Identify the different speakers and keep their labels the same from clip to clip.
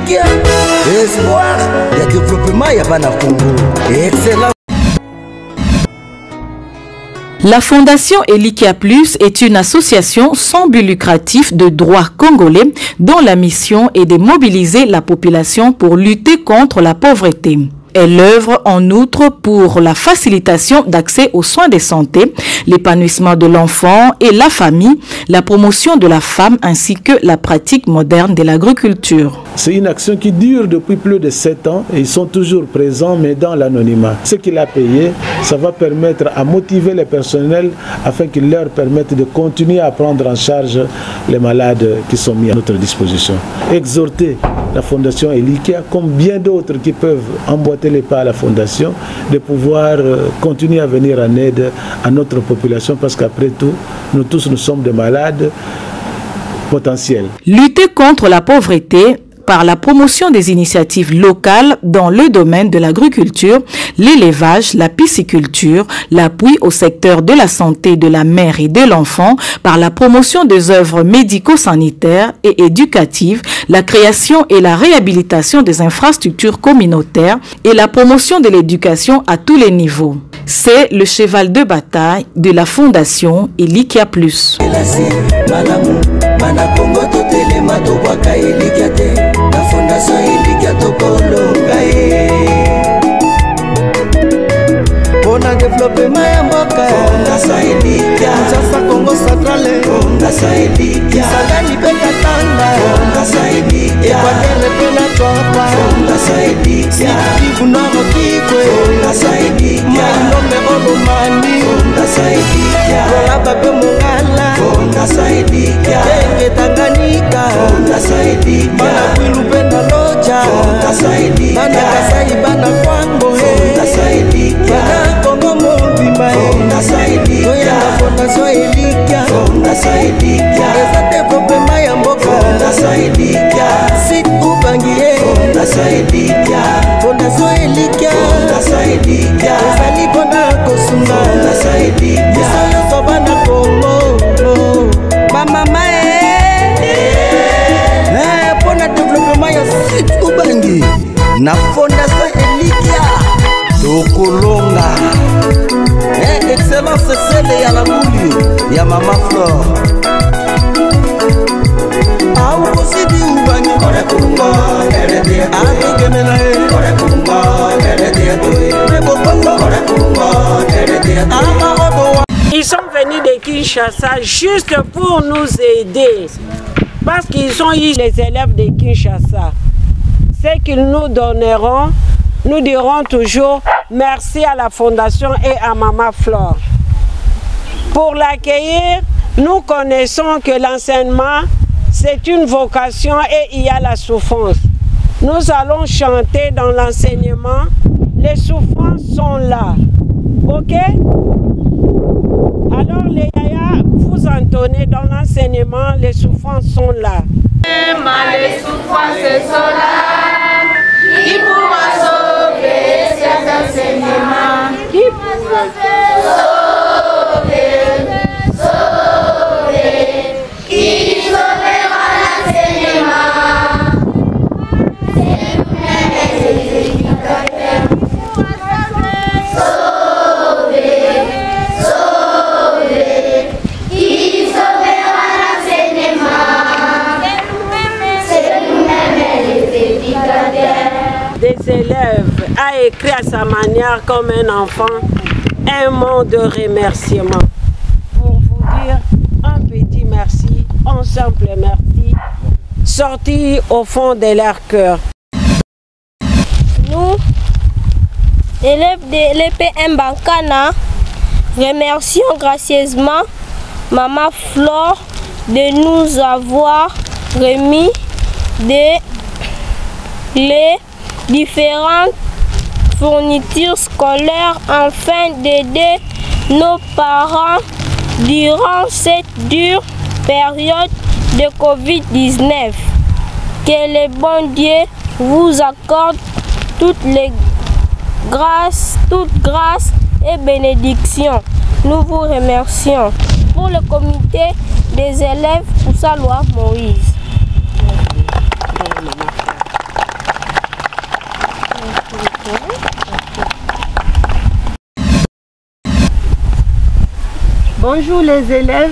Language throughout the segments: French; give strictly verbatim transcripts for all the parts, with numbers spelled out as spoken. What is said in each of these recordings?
Speaker 1: Elikia, espoir ya développement ya bana Congo. Excellent.
Speaker 2: La Fondation Elikia Plus est une association sans but lucratif de droit congolais dont la mission est de mobiliser la population pour lutter contre la pauvreté. Elle œuvre en outre pour la facilitation d'accès aux soins de santé, l'épanouissement de l'enfant et la famille, la promotion de la femme ainsi que la pratique moderne de l'agriculture.
Speaker 3: C'est une action qui dure depuis plus de sept ans et ils sont toujours présents mais dans l'anonymat. Ce qu'il a payé, ça va permettre à motiver les personnels afin qu'ils leur permettent de continuer à prendre en charge les malades qui sont mis à notre disposition. Exhorter la Fondation Elikia, comme bien d'autres qui peuvent emboîter les pas à la Fondation, de pouvoir continuer à venir en aide à notre population parce qu'après tout, nous tous nous sommes des malades potentiels.
Speaker 2: Lutter contre la pauvreté par la promotion des initiatives locales dans le domaine de l'agriculture, l'élevage, la pisciculture, l'appui au secteur de la santé de la mère et de l'enfant, par la promotion des œuvres médico-sanitaires et éducatives, la création et la réhabilitation des infrastructures communautaires et la promotion de l'éducation à tous les niveaux. C'est le cheval de bataille de la Fondation Elikia Plus.
Speaker 1: La Fondation Elikia tokolonga ye Pona développement ya mboka Fondation Elikia Nzasa Congo Centrale Fondation Elikia Salani pe Katanga Fondation Elikia Ekwakele pe na Twapa Fondation Elikia Kivu Nord Kivu Fondation Elikia Malombe Olomani Fondation Elikia Rolaba pe Mongala Fondation Elikia Tenge Tanganyika Fondation Elikia Bana Kwilu pe na Loja Fondation Elikia Bana Kasai Bana Kwango Fondation Elikia Bana Kongo Mobimba Fondation Elikia Fondation Elikia Fondation Elikia Eza développement ya mboka Fondation Elikia Site Ubangie Fondation Elikia Fondation Elikia Fondation Elikia Ezali bona kosunga Fondation Elikia Biso yoso bana Kongo Mama mae Eh pona développement ya Site Ubangie Na Fondation Elikia Tokolonga Eh excellence celle ya la muli Ya Mama Flore Au kosidi Ubangie Kore kungo Kere dia Ami gemena e Kore kungo Kere dia tui Nebo kongo Kore kungo Kere dia tui Ama obo.
Speaker 4: Ils sont venus de Kinshasa juste pour nous aider. Parce qu'ils ont eu les élèves de Kinshasa. Ce qu'ils nous donneront, nous dirons toujours merci à la Fondation et à Mama Flore. Pour l'accueillir, nous connaissons que l'enseignement, c'est une vocation et il y a la souffrance. Nous allons chanter dans l'enseignement. Les souffrances sont là. Ok? Alors les yaya, vous entonnez dans l'enseignement, les souffrances sont là.
Speaker 5: Les souffrances sont là. Qui pourra sauver cet enseignement? Qui pourra sauver? Sauver. Qui sauvera l'enseignement? C'est nous-mêmes les éducateurs.
Speaker 4: Des élèves a écrit à sa manière comme un enfant un mot de remerciement pour vous dire un petit merci, un simple merci sorti au fond de leur cœur.
Speaker 6: Nous, élèves de l'E P M Bankana, remercions gracieusement Mama Flore de nous avoir remis des les différentes fournitures scolaires afin d'aider nos parents durant cette dure période de Covid dix-neuf. Que le bon Dieu vous accorde toutes les grâces, toutes grâces et bénédictions. Nous vous remercions. Pour le comité des élèves, Poussaloa Moïse.
Speaker 7: Bonjour les élèves.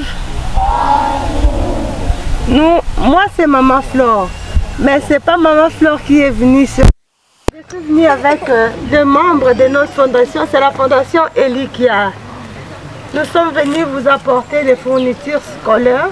Speaker 7: Nous, moi c'est Maman Flore, mais c'est pas Maman Flore qui est venue. Je suis venue avec euh, deux membres de notre fondation, c'est la fondation Elikia. Nous sommes venus vous apporter des fournitures scolaires.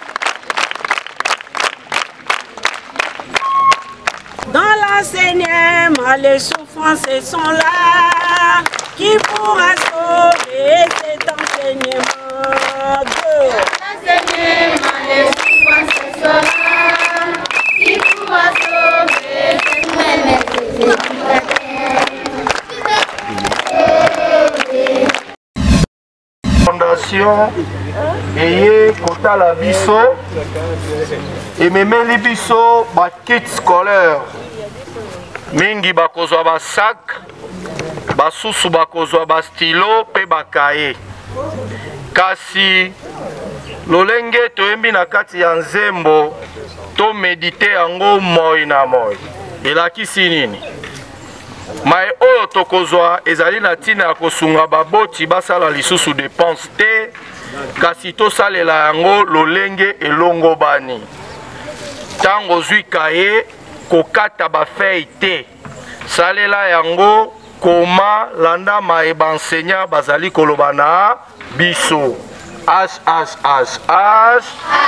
Speaker 4: Dans l'enseignement, les souffrances sont là. Qui pourra sauver cet enseignement?
Speaker 5: L'enseignement, les souffrances sont là. Qui pourra sauver cet enseignement?
Speaker 8: Fondation eye kotala biso ememeli biso ba kit scolaire mingi bakozwa ba sac basusu bakozwa ba stylo pe bakaye kasi lolenge toyembi na kati ya nzembo to medite yango moi na moi elakisi nini mai oyo tokozwa ezali na ntina ya kosunga baboti basala lisusu dépense te kasi tosalela yango lolenge elongo bani ntango ozwi kaye kokata bafei te salela yango koma landa mayeba enseignant bazali koloba na biso h h h h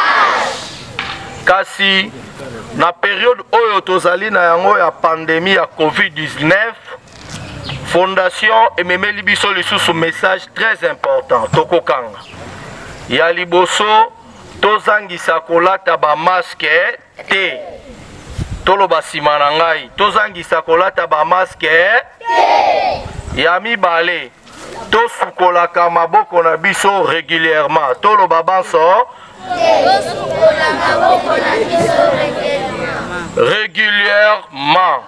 Speaker 8: kasi na période oyo tozali na yango ya pandémie ya covid dix-neuf fondation ememeli biso lisusu message très important tokokanga ya liboso tozangisa kolata ba masque te toloba nsima na ngai tozangisa kolata ba masque te ya mibale tosukolaka maboko na biso régulièrement toloba banso régulièrement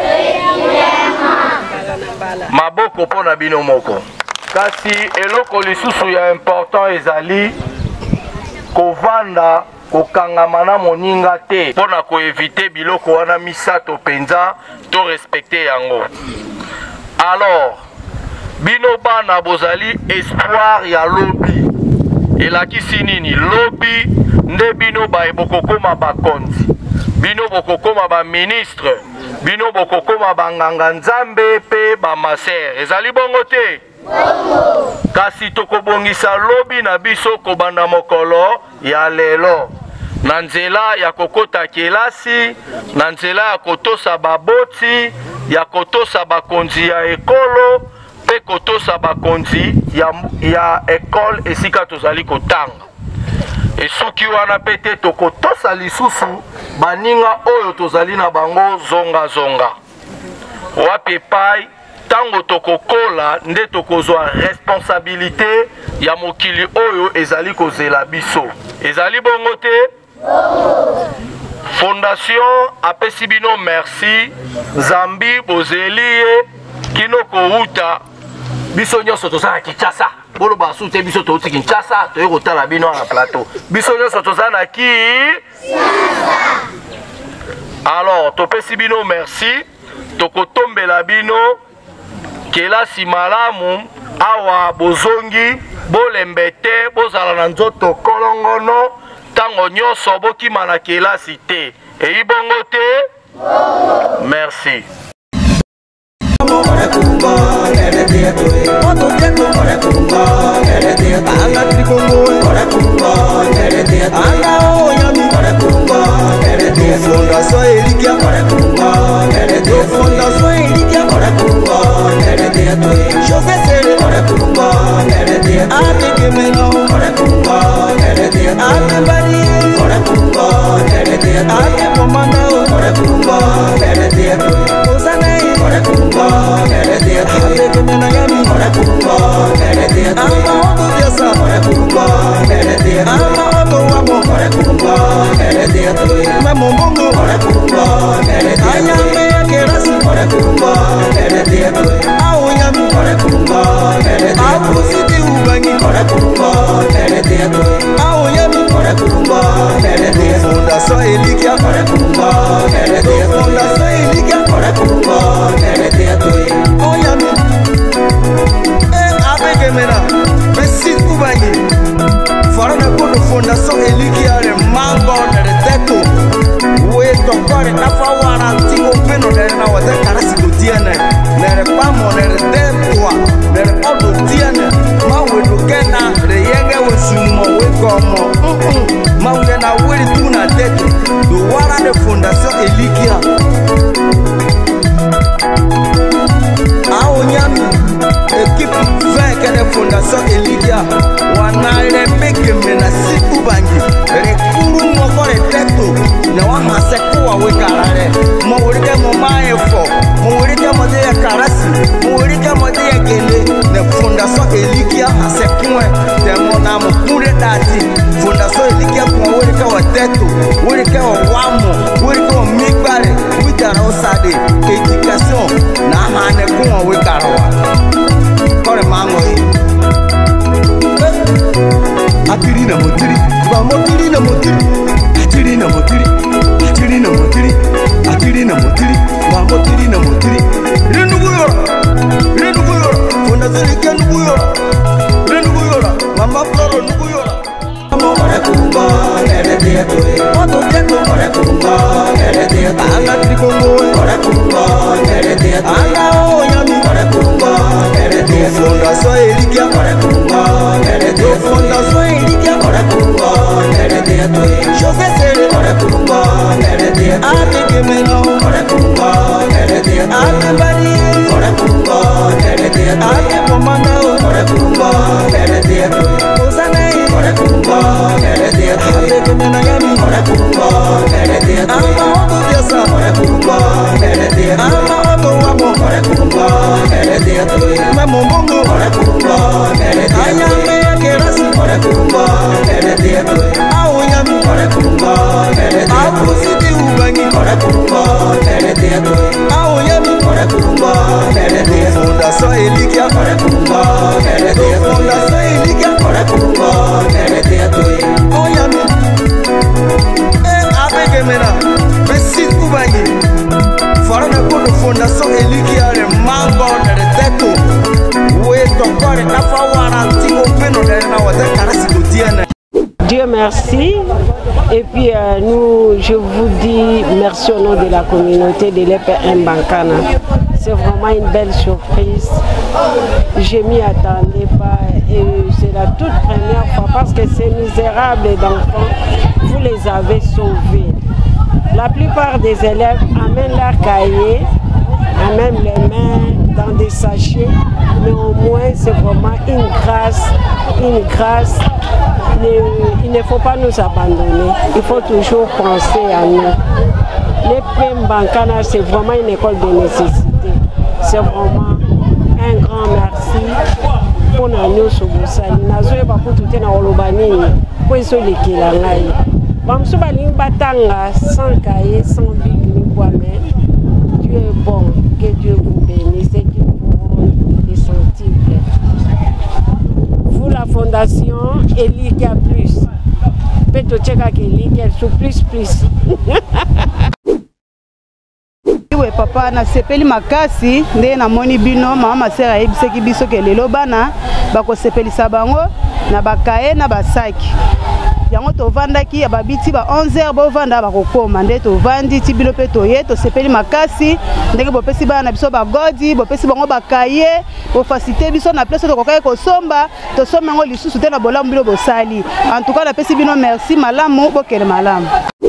Speaker 8: maboko pona bino moko kasi eloko lisusu ya important ezali kovanda kokangama na moninga te pona koevite biloko wana misato penza to respecte yango. Alors bino bana bozali espoir ya lobi elakisi nini lobi nde bino baye bokokoma bakonzi bino bokokoma ba ministre bino bokokoma banganga nzambe pe ba maser ezali bongo te kasi tokobongisa lobi na biso kobanda mokolo ya lelo na nzela ya kokota kelasi na nzela ya kotosa baboti ya kotosa bakonzi ya ekolo pe kotosa bakonzi ya, ya ekole esika tozali kotanga esuki wana pete tokotosa lisusu baninga oyo tozali na bango zonga zonga wapi pai tango tokokola nde tokozwa responsabilité ya mokili oyo ezali kozela biso ezali bongo te fondation apesi bino merci zambi bozeli ye kino kouta biso nyonso tozala Kinshasa bolo basu te biso touti Kinshasa toye kotala bino na plateau biso nyonso tozala na ki alors topesi bino merci tokotombela bino kelasi malamu awa bozongi bolembe te bozala na nzoto kolongono tango nyonso bokima na kelasi te eyi bongo te merci.
Speaker 1: Fondation Elikia, Fondation Elikia, José Sere, Ate Gemeno, Ate Bari, Ate Pomanda, Ozane, Ate Gemena Yami, Ama Ogo Diasa, Ama Ogo Wamo, Memo Mongo, Ayame Kerasi, Aoyami, Abusiti Ubangi, Aoyami, Fondation Elikia, Fondation Elikia le mango de teto. We tokore nafa waranti openo de na wata karasi do tiene. Nere pamo nere tetwa, nere odo tiene. Ma we do kena de yenge we sumo we komo. Ma we na we tu na teto. Do wara de Fondation Elikia. Ao nyami équipe vingt que de Fondation Elikia. Wana le meke mena siku bangi. Rekuru moko le teto. Na wa haseku wa we karare. Mo wurike mo maefo. Mo wurike mo de ya karasi. Mo wurike mo de ya gele. Ne Fondation Elikia haseku e. Te mo na mo kure dati. Fondation Elikia kwa wurike wa teto. Wurike wa wamo. Wurike wa migbare. Witara osade. Éducation. Na hane kuwa we karawa. Kore mango yi. Atiri na motiri. Ba motiri na motiri. Atiri na motiri. Atiri na motiri. Atiri na motiri. Ba motiri na motiri. Renu guyora. Renu guyora. Fondation Elikia nu guyora. Renu guyora. Mama Floro nu guyora. Ore kungo nere teto. Odo teto. Ore kungo nere teto. Anga trikongo. Ore kungo nere teto. Anga o yami. Ore kungo nere teto. Fondation Elikia. Ore kungo nere teto. Fondation Elikia. Ore kungo nere teto. Jose Sere. Ore kungo nere teto. Ate Gemeno. Ore kungo nere teto. Ate Bari. Ore kungo nere teto. Ate Komanda. Ore kungo nere teto. Ozane. Ore kungo nere teto. Ate Gemena Yami. Ore kungo nere teto. Ama Ogo Biasa. Ore kungo nere teto. Ama Ogo Wamo. Ore kungo nere teto. Memo Mongo. Ore kungo nere teto. Ayame Kerasi. Ore kungo nere teto. Awo Yami. Ore kungo nere teto. Awo Sidi Ubangi. Ore kungo nere teto. Awo Yami. Ore kungo nere teto. Fondation Elikia. Ore kungo nere teto. Fondation Elikia. Ore kungo nere teto. Oh Yami. Eh Abege Mena. Besi Ubangi. Fara na kodo Fondation Elikia le mango nere teto. We tokore nafa waranti openo de na wata karasi do tiene.
Speaker 4: Dieu merci. Et puis euh, nous, je vous dis merci au nom de la communauté de l'E P M Bankana. C'est vraiment une belle surprise. Je m'y attendais pas et c'est la toute première fois parce que ces misérables d'enfants, vous les avez sauvés. La plupart des élèves amènent leur cahier, amènent les mains dans des sachets, mais au moins c'est vraiment une grâce, une grâce. Il ne faut pas nous abandonner, il faut toujours penser à nous. L'E P M Bankana, c'est vraiment une école de nécessité. C'est vraiment un grand merci pour nous Sobosali. Nazoe baku tout na olobani pour isoliki la ngai. Bamso baling batanga sans cahier, sans bic ni bois-main. Dieu est bon, que Dieu vous bénisse et qu'il vous les sentir. Vous la fondation Elikia Plus. Peut-être que Elikia sous plus plus.
Speaker 9: Oui papa na sepeli makasi nde na moni bino mama sera yebiseki biso ke lelo bana bako sepelisa bango na bakaye na basaki. Yango tovandaki ya babiti ba onze heures bo vanda bakokoma nde tovandi ti bilo pe toye to sepeli makasi ndenge bopesi bana na biso bagodi bopesi bango bakaye bo faciliter biso na place to kokaye ko somba to somba ngo lisusu te na bolamu bilo bosali. En tout cas la pesi bino merci malamu bokele malamu.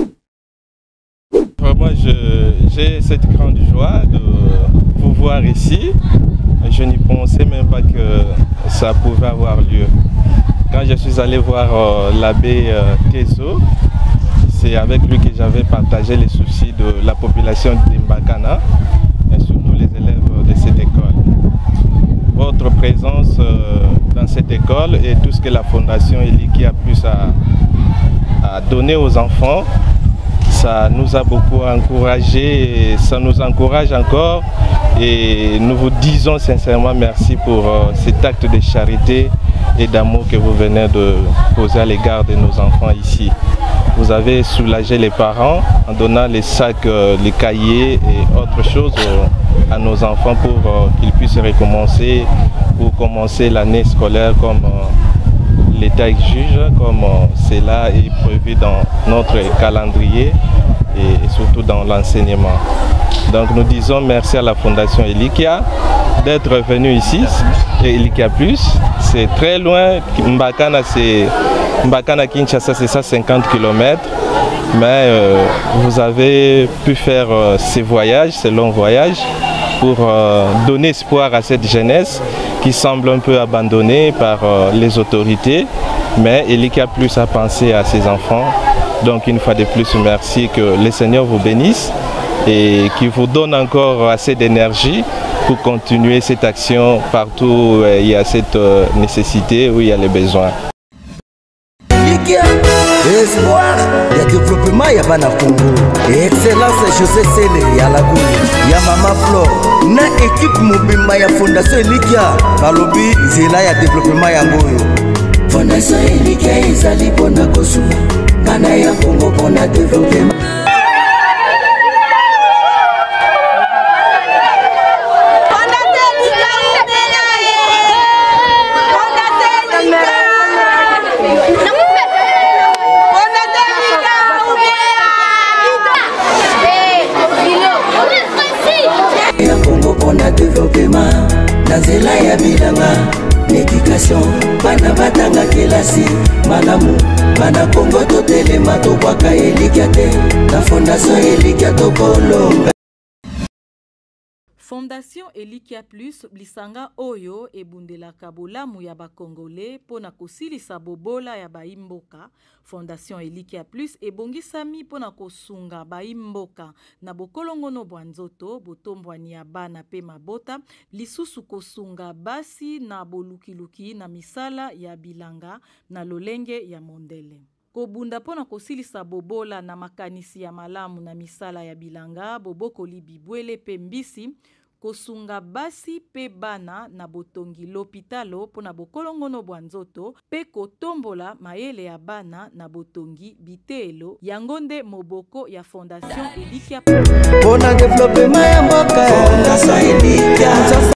Speaker 10: Moi j'ai cette grande joie de vous voir ici. Je n'y pensais même pas que ça pouvait avoir lieu. Quand je suis allé voir euh, l'abbé euh, Keso, c'est avec lui que j'avais partagé les soucis de la population d'Imbakana et surtout les élèves de cette école. Votre présence euh, dans cette école et tout ce que la Fondation Elikia Plus a, a donné aux enfants, ça nous a beaucoup encouragé et ça nous encourage encore et nous vous disons sincèrement merci pour euh, cet acte de charité et d'amour que vous venez de poser à l'égard de nos enfants ici. Vous avez soulagé les parents en donnant les sacs, euh, les cahiers et autres choses euh, à nos enfants pour euh, qu'ils puissent recommencer ou commencer l'année scolaire comme euh, l'État exige, comme euh, cela est prévu dans notre calendrier et, et surtout dans l'enseignement. Donc nous disons merci à la Fondation Elikia d'être venu ici, et Elikia Plus, c'est très loin, Mbakana, c'est, Mbakana Kinshasa c'est cent cinquante kilomètres, mais euh, vous avez pu faire euh, ces voyages, ces longs voyages, pour euh, donner espoir à cette jeunesse qui semble un peu abandonnée par euh, les autorités, mais Elikia Plus a pensé à ses enfants. Donc une fois de plus, merci, que le Seigneur vous bénisse et qui vous donne encore assez d'énergie pour continuer cette action partout où il y a cette nécessité, où il y a les besoins.
Speaker 1: Espoir, il y a développement, il y a Bana Congo. Et excellence, José Sele, il y a la boule, il y a Mama Flore. Na équipe Mobimba, il y a Fondation Elikia. Balobi, il y a développement, il y a Goyo. Fondation Elikia, ils allaient pour na Kosuma. Bana ya Congo pour na développement. Nazela ya bilanga, l'éducation, bana batanga kelasi, malamu, bana Congo totelema tobwaka Elikia te, na Fondation Elikia tokolonga.
Speaker 2: Fondation Elikia Plus blisanga oyo ebundelaka bolamu ya bakongole pona kosilisa bobola ya baimboka. Fondation Elikia Plus ebongisami pona kosunga baimboka na bokolongono bwanzoto, botombwani ya bana pe mabota, lisusu kosunga basi na bolukiluki na misala ya bilanga na lolenge ya mondele. Kobunda pona kosilisa bobola na makanisi ya malamu na misala ya bilanga, bobokoli bibwele pe mbisi, kosunga basi pe bana na botongi l'hôpitalo pona bokolongono bwanzoto, pe kotombola mayele ya bana na botongi bitelo, yangonde moboko ya Fondation Elikia.
Speaker 1: Pona développement ya mboka, Fondation Elikia.